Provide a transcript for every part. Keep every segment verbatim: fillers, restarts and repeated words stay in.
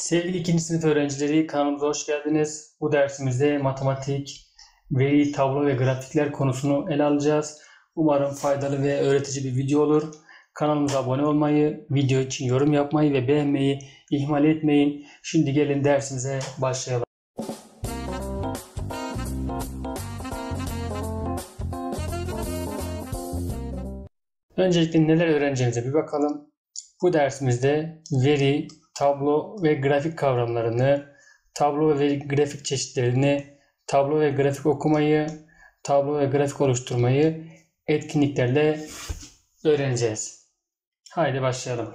Sevgili ikinci sınıf öğrencileri, kanalımıza hoş geldiniz. Bu dersimizde matematik, veri, tablo ve grafikler konusunu ele alacağız. Umarım faydalı ve öğretici bir video olur. Kanalımıza abone olmayı, video için yorum yapmayı ve beğenmeyi ihmal etmeyin. Şimdi gelin dersimize başlayalım. Öncelikle neler öğreneceğimize bir bakalım. Bu dersimizde veri, tablo ve grafik kavramlarını, tablo ve veri grafik çeşitlerini, tablo ve grafik okumayı, tablo ve grafik oluşturmayı etkinliklerle öğreneceğiz. Haydi başlayalım.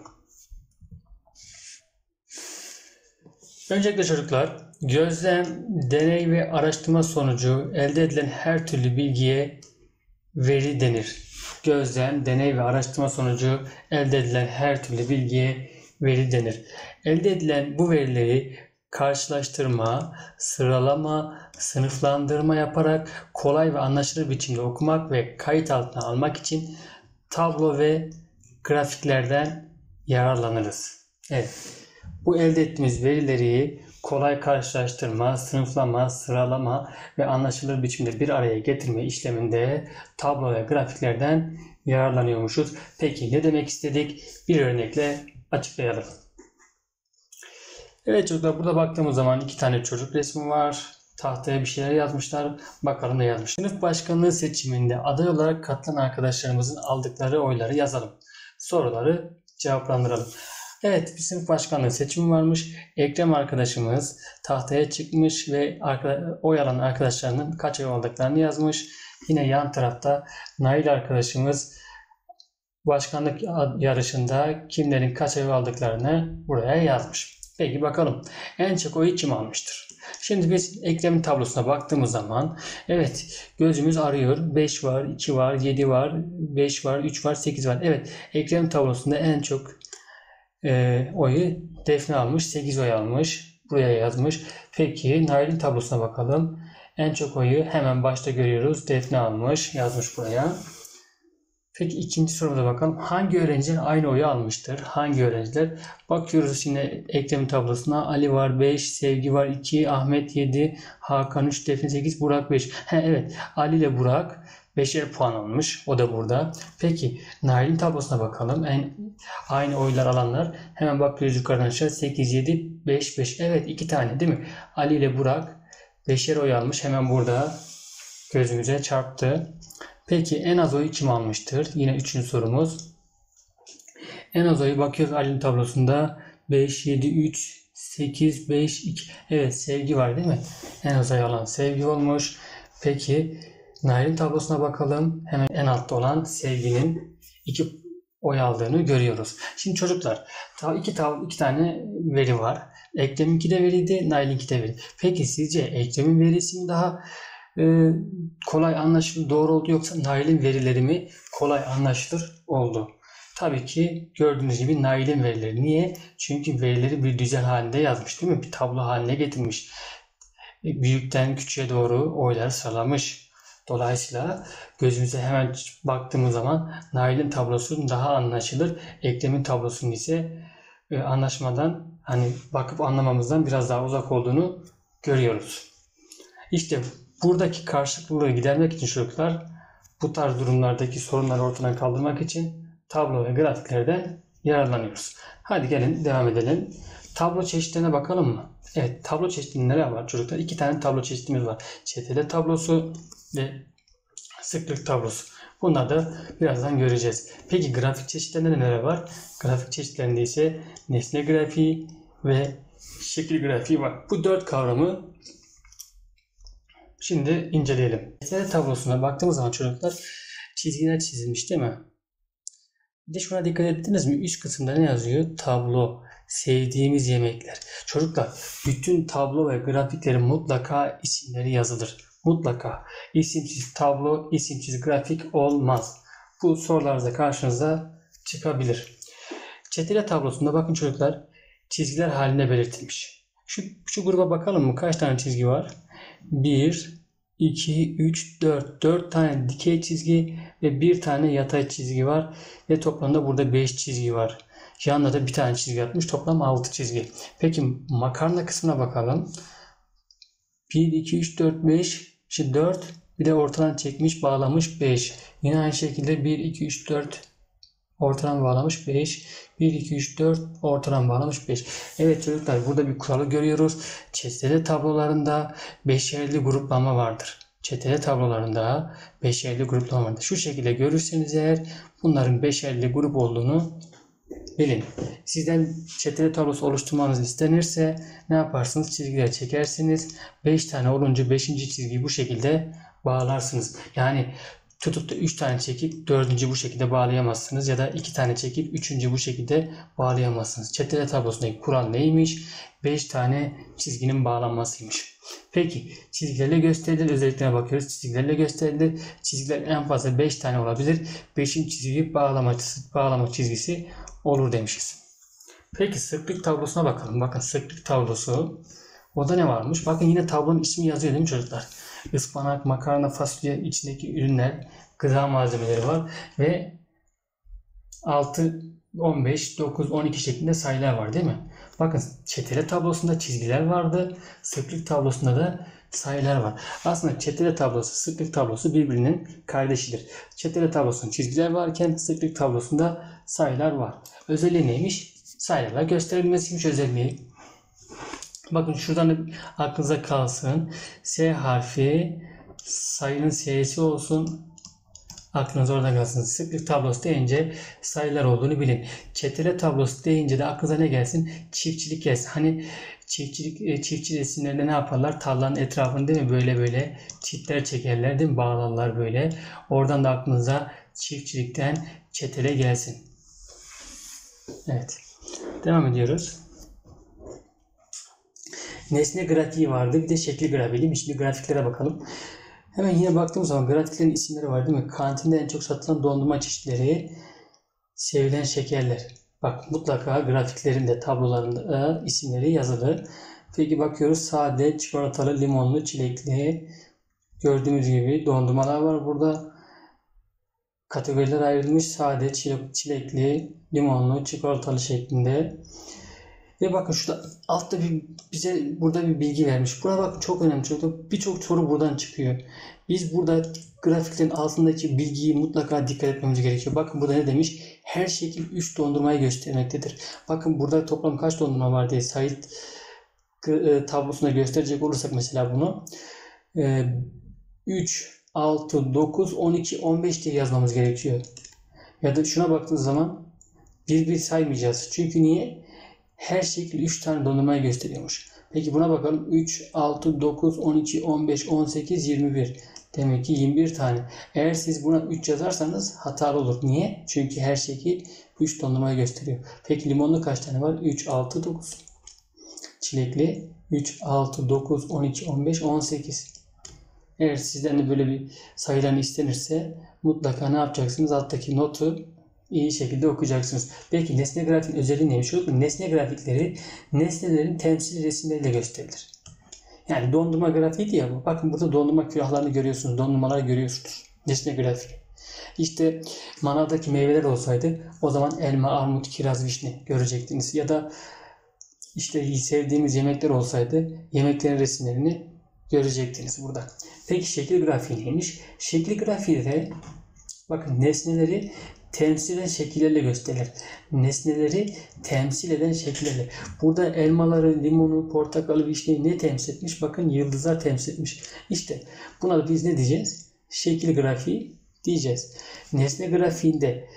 Öncelikle çocuklar, gözlem, deney ve araştırma sonucu elde edilen her türlü bilgiye veri denir. Gözlem, deney ve araştırma sonucu elde edilen her türlü bilgiye veri denir. Elde edilen bu verileri karşılaştırma, sıralama, sınıflandırma yaparak kolay ve anlaşılır biçimde okumak ve kayıt altına almak için tablo ve grafiklerden yararlanırız. Evet, bu elde ettiğimiz verileri kolay karşılaştırma, sınıflama, sıralama ve anlaşılır biçimde bir araya getirme işleminde tablo ve grafiklerden yararlanıyormuşuz. Peki ne demek istedik? Bir örnekle açıklayalım. Evet çocuklar, burada baktığımız zaman iki tane çocuk resmi var. Tahtaya bir şeyler yazmışlar. Bakalım ne yazmış. Sınıf başkanlığı seçiminde aday olarak katılan arkadaşlarımızın aldıkları oyları yazalım. Soruları cevaplandıralım. Evet, bir sınıf başkanlığı seçimi varmış. Ekrem arkadaşımız tahtaya çıkmış ve oy alan arkadaşlarının kaç oy aldıklarını yazmış. Yine yan tarafta Nail arkadaşımız başkanlık yarışında kimlerin kaç oy aldıklarını buraya yazmış. Peki bakalım en çok oyu kim almıştır? Şimdi biz Ekrem'in tablosuna baktığımız zaman evet gözümüz arıyor. beş var, iki var, yedi var, beş var, üç var, sekiz var. Evet, Ekrem tablosunda en çok e, oyu Defne almış. sekiz oy almış. Buraya yazmış. Peki Nail'in tablosuna bakalım. En çok oyu hemen başta görüyoruz. Defne almış. Yazmış buraya. Peki ikinci sorumuza bakalım. Hangi öğrenciler aynı oyu almıştır? Hangi öğrenciler? Bakıyoruz yine Ekrem'in tablosuna. Ali var beş, Sevgi var iki, Ahmet yedi, Hakan üç, Defne sekiz, Burak beş. He, evet, Ali ile Burak beşer puan almış. O da burada. Peki Nail'in tablosuna bakalım. En, aynı oylar alanlar. Hemen bakıyoruz yukarıdan aşağı. sekiz, yedi, beş, beş. Evet, iki tane değil mi? Ali ile Burak beşer oy almış. Hemen burada gözümüze çarptı. Peki en az oyu kim almıştır? Yine üçüncü sorumuz. En az oyu bakıyoruz Ali'nin tablosunda. beş, yedi, üç, sekiz, beş, iki. Evet, Sevgi var değil mi? En az oy alan Sevgi olmuş. Peki Nail'in tablosuna bakalım. Hemen en altta olan Sevgi'nin iki oy aldığını görüyoruz. Şimdi çocuklar iki, iki tane veri var. Ekrem'inki de veriydi, Nail'inki de veri. Peki sizce Ekrem'in verisi mi daha Ee, kolay anlaşılır doğru oldu yoksa Nail'in verileri mi kolay anlaşılır oldu? Tabii ki gördüğünüz gibi Nail'in verileri. Niye? Çünkü verileri bir düzen halinde yazmış değil mi? Bir tablo haline getirmiş. Büyükten küçüğe doğru oyları sıralamış. Dolayısıyla gözümüze hemen baktığımız zaman Nail'in tablosu daha anlaşılır. Ekrem'in tablosunun ise e, anlaşmadan hani bakıp anlamamızdan biraz daha uzak olduğunu görüyoruz. İşte buradaki karşılıklılığı gidermek için çocuklar bu tarz durumlardaki sorunları ortadan kaldırmak için tablo ve grafiklerden yararlanıyoruz. Hadi gelin devam edelim. Tablo çeşitlerine bakalım mı? Evet, tablo çeşitlerinde neler var çocuklar? İki tane tablo çeşitimiz var. Çetele tablosu ve sıklık tablosu. Bunları da birazdan göreceğiz. Peki grafik çeşitlerinde neler var? Grafik çeşitlerinde ise nesne grafiği ve şekil grafiği var. Bu dört kavramı şimdi inceleyelim. Çetele tablosuna baktığımız zaman çocuklar çizgiler çizilmiş değil mi? Bir de şuna dikkat ettiniz mi? Üst kısımda ne yazıyor? Tablo, sevdiğimiz yemekler. Çocuklar bütün tablo ve grafiklerin mutlaka isimleri yazılır. Mutlaka. İsimsiz tablo, isimsiz grafik olmaz. Bu sorularda karşınıza çıkabilir. Çetele tablosunda bakın çocuklar çizgiler haline belirtilmiş. Şu, şu gruba bakalım mı? Kaç tane çizgi var? bir, iki, üç, dört. dört tane dikey çizgi ve bir tane yatay çizgi var. Ve toplamda burada beş çizgi var. Yanına da bir tane çizgi atmış. Toplam altı çizgi. Peki makarna kısmına bakalım. bir, iki, üç, dört, beş. İşte dört. Bir de ortadan çekmiş, bağlamış beş. Yine aynı şekilde bir, iki, üç, dört. Ortadan bağlamış beş. bir, iki, üç, dört. Ortadan bağlamış beş. Evet çocuklar, burada bir kuralı görüyoruz. Çetele tablolarında beşerli gruplama vardır. Çetele tablolarında beşerli gruplama vardır. Şu şekilde görürseniz eğer bunların beşerli grup olduğunu bilin. Sizden çetele tablosu oluşturmanız istenirse ne yaparsınız? Çizgiler çekersiniz. beş tane olunca beşinci çizgiyi bu şekilde bağlarsınız. Yani tutup da üç tane çekip dördüncü bu şekilde bağlayamazsınız. Ya da iki tane çekip üçüncü bu şekilde bağlayamazsınız. Çetele tablosundaki kural neymiş? beş tane çizginin bağlanmasıymış. Peki çizgilerle gösterilir. Özelliklerine bakıyoruz. Çizgilerle gösterilir. Çizgiler en fazla beş tane olabilir. beşinci çizgiyi bağlama, bağlama çizgisi olur demişiz. Peki sıklık tablosuna bakalım. Bakın sıklık tablosu. O da ne varmış? Bakın yine tablonun ismi yazıyor değil mi çocuklar? Ispanak, makarna, fasulye içindeki ürünler, gıda malzemeleri var ve altı, on beş, dokuz, on iki şeklinde sayılar var değil mi? Bakın çetele tablosunda çizgiler vardı. Sıklık tablosunda da sayılar var. Aslında çetele tablosu, sıklık tablosu birbirinin kardeşidir. Çetele tablosunda çizgiler varken sıklık tablosunda sayılar var. Özelliği neymiş? Sayılarla gösterilmesiymiş özelliği. Bakın şuradan da aklınıza kalsın. S harfi sayının S'si olsun. Aklınız orada kalsın. Sıklık tablosu deyince sayılar olduğunu bilin. Çetele tablosu deyince de aklınıza ne gelsin? Çiftçilik gelsin. Hani çiftçilik, çiftçi resimlerinde ne yaparlar? Tarlanın etrafını değil mi? Böyle böyle çitler çekerler değil mi? Bağlarlar böyle. Oradan da aklınıza çiftçilikten çetele gelsin. Evet. Devam ediyoruz. Nesne grafiği vardı. Bir de şekli grafiği. Şimdi grafiklere bakalım. Hemen yine baktığımız zaman grafiklerin isimleri var değil mi? Kantinde en çok satılan dondurma çeşitleri, sevilen şekerler. Bak mutlaka grafiklerin de tablolarında isimleri yazılı. Peki bakıyoruz sade, çikolatalı, limonlu, çilekli. Gördüğümüz gibi dondurmalar var burada. Kategoriler ayrılmış. Sade, çilekli, limonlu, çikolatalı şeklinde. Ve bakın şurada altta bir bize burada bir bilgi vermiş. Buraya bakın çok önemli çocuklar. Birçok soru buradan çıkıyor. Biz burada grafiklerin altındaki bilgiyi mutlaka dikkat etmemiz gerekiyor. Bakın burada ne demiş? Her şekil üç dondurmayı göstermektedir. Bakın burada toplam kaç dondurma var diye sayı tablosuna gösterecek olursak mesela bunu üç, altı, dokuz, on iki, on beş diye yazmamız gerekiyor. Ya da şuna baktığınız zaman bir bir saymayacağız. Çünkü niye? Her şekil üç tane dondurmayı gösteriyormuş. Peki buna bakalım. üç, altı, dokuz, on iki, on beş, on sekiz, yirmi bir. Demek ki yirmi bir tane. Eğer siz buna üç yazarsanız hatalı olur. Niye? Çünkü her şekil üç dondurmayı gösteriyor. Peki limonlu kaç tane var? üç, altı, dokuz. Çilekli üç, altı, dokuz, on iki, on beş, on sekiz. Eğer sizden de böyle bir sayılarını istenirse mutlaka ne yapacaksınız? Alttaki notu iyi şekilde okuyacaksınız. Peki nesne grafiğin özelliği neymiş? Nesne grafikleri nesnelerin temsil resimleriyle gösterilir. Yani dondurma grafiği diye bu. Bakın burada dondurma külahlarını görüyorsunuz. Dondurmaları görüyorsunuz. Nesne grafik. İşte manavdaki meyveler olsaydı o zaman elma, armut, kiraz, vişne görecektiniz. Ya da işte sevdiğimiz yemekler olsaydı yemeklerin resimlerini görecektiniz burada. Peki şekil grafiği neymiş? Şekil grafiği de bakın nesneleri temsil eden şekillerle gösterilir. Nesneleri temsil eden şekillerle. Burada elmaları, limonu, portakalı, vişneyi ne temsil etmiş? Bakın yıldızlar temsil etmiş. İşte buna da biz ne diyeceğiz? Şekil grafiği diyeceğiz. Nesne grafiğinde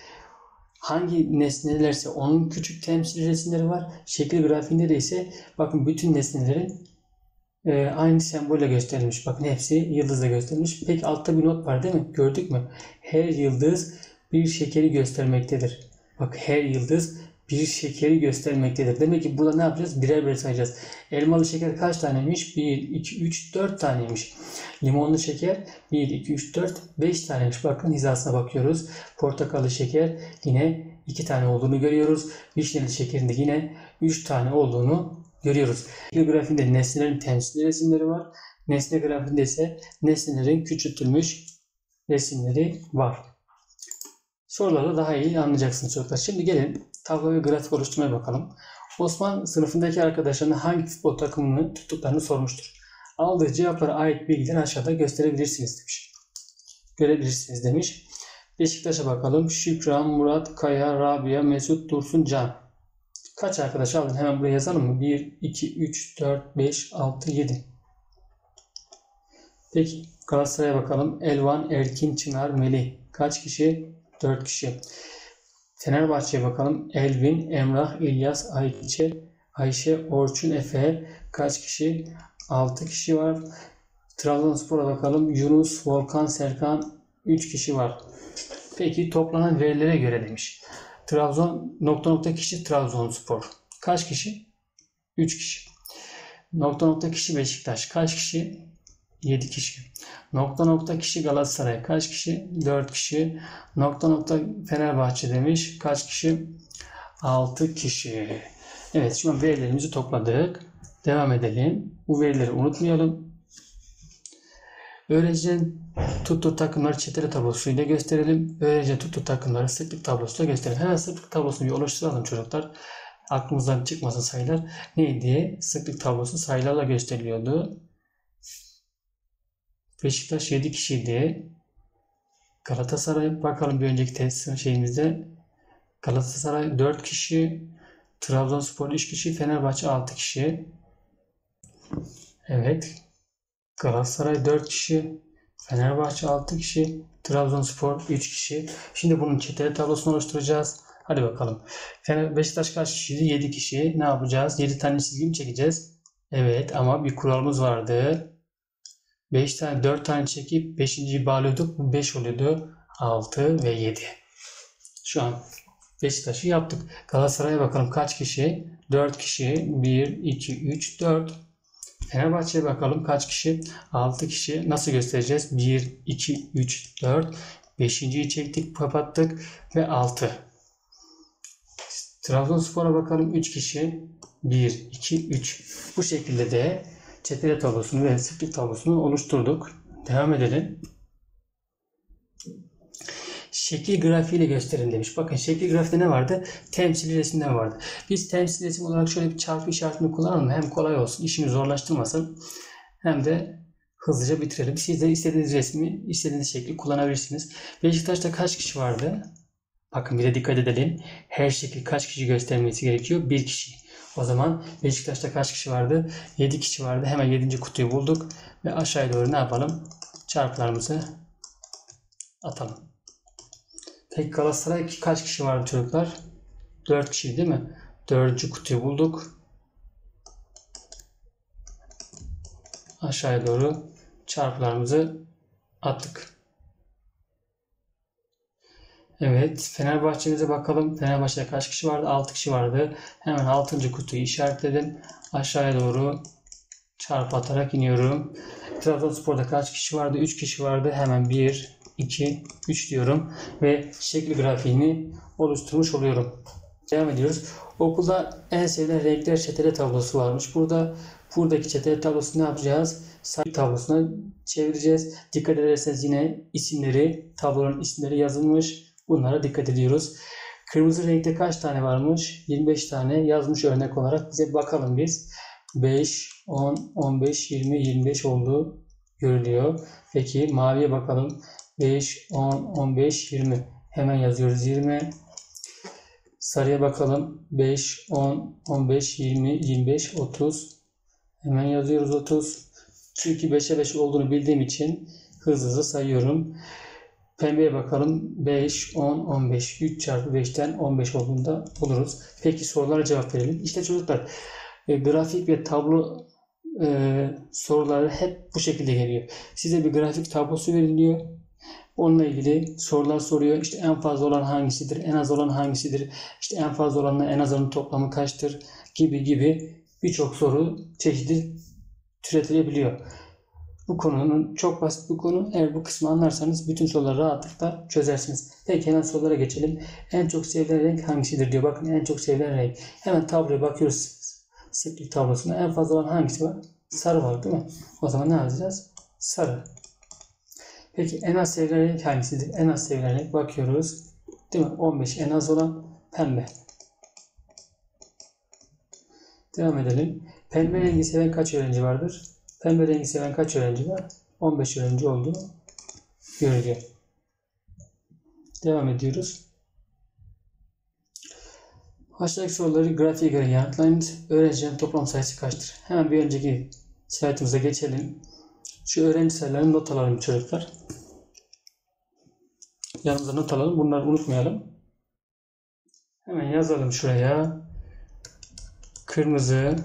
hangi nesnelerse onun küçük temsil resimleri var. Şekil grafiğinde de ise bakın bütün nesnelerin e, aynı sembolle gösterilmiş. Bakın hepsi yıldızla gösterilmiş. Peki altta bir not var değil mi? Gördük mü? Her yıldız bir şekeri göstermektedir. Bak her yıldız bir şekeri göstermektedir. Demek ki burada ne yapacağız? Birer birer sayacağız. Elmalı şeker kaç taneymiş? bir, iki, üç, dört taneymiş. Limonlu şeker bir, iki, üç, dört, beş taneymiş. Bakın hizasına bakıyoruz. Portakallı şeker yine iki tane olduğunu görüyoruz. Vişneli şekerin de yine üç tane olduğunu görüyoruz. Şekil grafiğinde nesnelerin temsil resimleri var. Nesne grafiğinde ise nesnelerin küçültülmüş resimleri var. Soruları daha iyi anlayacaksınız çocuklar. Şimdi gelin tablo ve grafik oluşturmaya bakalım. Osman sınıfındaki arkadaşlarına hangi futbol takımını tuttuklarını sormuştur. Aldığı cevaplara ait bilgileri aşağıda gösterebilirsiniz demiş. Görebilirsiniz demiş. Beşiktaş'a bakalım. Şükran, Murat, Kaya, Rabia, Mesut, Dursun, Can. Kaç arkadaş aldın? Hemen buraya yazalım mı? bir, iki, üç, dört, beş, altı, yedi. Peki Galatasaray'a bakalım. Elvan, Erkin, Çınar, Melih. Kaç kişi? dört kişi. Fenerbahçe'ye bakalım. Elvin, Emrah, İlyas, Ayçe, Ayşe, Orçun, Efe. Kaç kişi? altı kişi var. Trabzonspor'a bakalım. Yunus, Volkan, Serkan. üç kişi var. Peki toplanan verilere göre demiş. Trabzon nokta nokta kişi Trabzonspor. Kaç kişi? üç kişi. Nokta nokta kişi Beşiktaş. Kaç kişi? yedi kişi. Nokta nokta kişi Galatasaray. Kaç kişi? dört kişi. Nokta nokta Fenerbahçe demiş. Kaç kişi? altı kişi. Evet, şu an verilerimizi topladık. Devam edelim. Bu verileri unutmayalım. Öğrencinin tuttuğu takımları çeteli tablosuyla gösterelim. Öğrencinin tuttuğu takımları sıklık tablosuyla gösterelim. Hemen sıklık tablosunu bir oluşturalım çocuklar. Aklımızdan çıkmasın sayılar. Neydi? Sıklık tablosu sayılarla gösteriliyordu. Beşiktaş yedi kişiydi. Galatasaray bakalım bir önceki test şeyimizde. Galatasaray dört kişi. Trabzonspor üç kişi. Fenerbahçe altı kişi. Evet. Galatasaray dört kişi. Fenerbahçe altı kişi. Trabzonspor üç kişi. Şimdi bunun çeteli tablosunu oluşturacağız. Hadi bakalım. Fener, Beşiktaş kaç kişiydi? yedi kişi. Ne yapacağız? yedi tane çizgi mi çekeceğiz? Evet ama bir kuralımız vardı. beş tane, dört tane çekip beşinciyi bağlıyorduk. Bu beş oluyordu. altı ve yedi. Şu an Beşiktaş'ı yaptık. Galatasaray'a bakalım kaç kişi? dört kişi. bir, iki, üç, dört. Fenerbahçe'ye bakalım kaç kişi? altı kişi. Nasıl göstereceğiz? bir, iki, üç, dört. beşinciyi çektik, kapattık ve altı. Trabzonspor'a bakalım üç kişi. bir, iki, üç. Bu şekilde de çeteli tablosunu ve split tablosunu oluşturduk. Devam edelim. Şekil grafiğiyle gösterin demiş. Bakın şekil grafiğinde ne vardı? Temsili resimler vardı. Biz temsili resim olarak şöyle bir çarpı işaretini kullanalım. Hem kolay olsun, işimi zorlaştırmasın. Hem de hızlıca bitirelim. Siz de istediğiniz resmi, istediğiniz şekli kullanabilirsiniz. Beşiktaş'ta kaç kişi vardı? Bakın bir de dikkat edelim. Her şekil kaç kişi göstermesi gerekiyor? bir kişi. O zaman Beşiktaş'ta kaç kişi vardı? yedi kişi vardı. Hemen yedinci kutuyu bulduk. Ve aşağıya doğru ne yapalım? Çarpılarımızı atalım. Peki Galatasaray kaç kişi vardı çocuklar? dört kişi değil mi? dördüncü kutuyu bulduk. Aşağıya doğru çarpılarımızı attık. Evet, Fenerbahçe'mize bakalım. Fenerbahçe'de kaç kişi vardı? altı kişi vardı. Hemen altıncı kutuyu işaretledim. Aşağıya doğru çarpı atarak iniyorum. Trabzonspor'da kaç kişi vardı? üç kişi vardı. Hemen bir, iki, üç diyorum. Ve şekil grafiğini oluşturmuş oluyorum. Devam ediyoruz. Okulda en sevilen renkler çeteli tablosu varmış. Burada buradaki çeteli tablosu ne yapacağız? Sayı tablosuna çevireceğiz. Dikkat ederseniz yine isimleri, tablonun isimleri yazılmış. Bunlara dikkat ediyoruz. Kırmızı renkte kaç tane varmış? yirmi beş tane yazmış örnek olarak. Bize bakalım biz. beş, on, on beş, yirmi, yirmi beş olduğu görülüyor. Peki maviye bakalım. beş, on, on beş, yirmi. Hemen yazıyoruz yirmi. Sarıya bakalım. beş, on, on beş, yirmi, yirmi beş, otuz. Hemen yazıyoruz otuz. Çünkü beşe beş olduğunu bildiğim için hızlı hızlı sayıyorum. Pembeye bakalım. beş, on, on beş. üç çarpı beşten on beş olduğunda buluruz. Peki sorulara cevap verelim. İşte çocuklar e, grafik ve tablo e, soruları hep bu şekilde geliyor. Size bir grafik tablosu veriliyor. Onunla ilgili sorular soruyor. İşte en fazla olan hangisidir? En az olan hangisidir? İşte en fazla olanla en az olanın toplamı kaçtır? Gibi gibi birçok soru çeşidi türetilebiliyor. Bu konunun çok basit bir konu. Eğer bu kısmı anlarsanız bütün soruları rahatlıkla çözersiniz. Peki hemen sorulara geçelim. En çok sevilen renk hangisidir diyor. Bakın en çok sevilen renk. Hemen tabloya bakıyoruz. Sıklık tablosuna en fazla olan hangisi var? Sarı var değil mi? O zaman ne yazacağız? Sarı. Peki en az sevilen renk hangisidir? En az sevilen renk bakıyoruz. Değil mi? on beş en az olan pembe. Devam edelim. Pembe rengi seven kaç öğrenci vardır? Pembe rengi seven kaç öğrenci var? on beş öğrenci olduğunu görülüyor. Devam ediyoruz. Aşağıdaki soruları grafiğe göre yanıtlayınız. Öğrencilerin toplam sayısı kaçtır? Hemen bir önceki slaytımıza geçelim. Şu öğrenci sayılarını not alalım çocuklar. Yanımıza not alalım. Bunları unutmayalım. Hemen yazalım şuraya. Kırmızı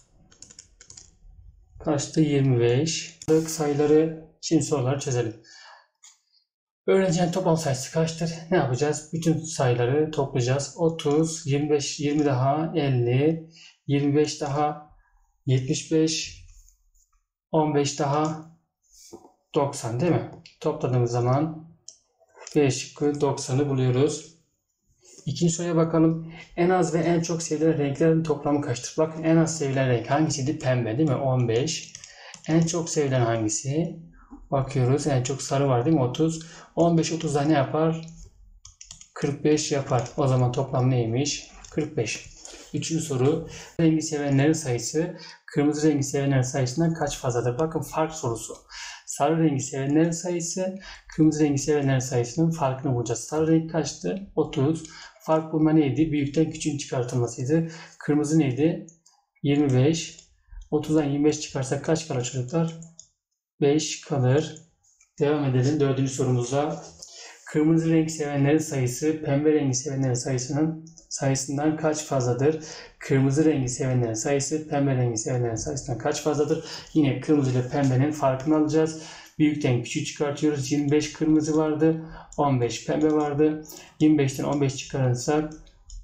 kaçtı? yirmi beş. Sayıları şimdi soruları çözelim. Öğrencinin toplam sayısı kaçtır? Ne yapacağız? Bütün sayıları toplayacağız. otuz, yirmi beş, yirmi daha elli, yirmi beş daha yetmiş beş, on beş daha doksan değil mi? Topladığımız zaman B şıkkı doksanı buluyoruz. İkinci soruya bakalım. En az ve en çok sevilen renklerin toplamı kaçtır? Bakın en az sevilen renk hangisiydi? Pembe değil mi? on beş. En çok sevilen hangisi? Bakıyoruz. En çok sarı var değil mi? otuz. on beş otuzda ne yapar? kırk beş yapar. O zaman toplam neymiş? kırk beş. Üçüncü soru. Rengi sevenlerin sayısı kırmızı rengi sevenlerin sayısından kaç fazladır? Bakın fark sorusu. Sarı rengi sevenlerin sayısı kırmızı rengi sevenlerin sayısının farkını bulacağız. Sarı renk kaçtı? otuz. Fark bulma neydi? Büyükten küçüğün çıkartılmasıydı. Kırmızı neydi? yirmi beş. otuzdan yirmi beş çıkarsak kaç kalır çocuklar? beş kalır. Devam edelim dördüncü sorumuza. Kırmızı renk sevenlerin sayısı pembe rengi sevenlerin sayısının sayısından kaç fazladır? Kırmızı rengi sevenlerin sayısı pembe rengi sevenlerin sayısından kaç fazladır? Yine kırmızı ile pembenin farkını alacağız. Büyükten küçüğü çıkartıyoruz. yirmi beş kırmızı vardı. on beş pembe vardı. yirmi beşten on beş çıkarırsak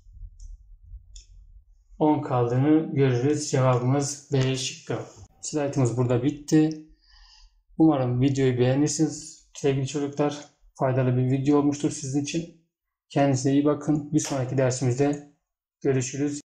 on kaldığını görürüz. Cevabımız B şıkkı. Slaytımız burada bitti. Umarım videoyu beğenirsiniz sevgili çocuklar. Faydalı bir video olmuştur sizin için. Kendinize iyi bakın. Bir sonraki dersimizde görüşürüz.